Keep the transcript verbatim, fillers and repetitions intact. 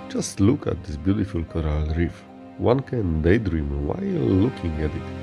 Just look at this beautiful coral reef. One can daydream while looking at it.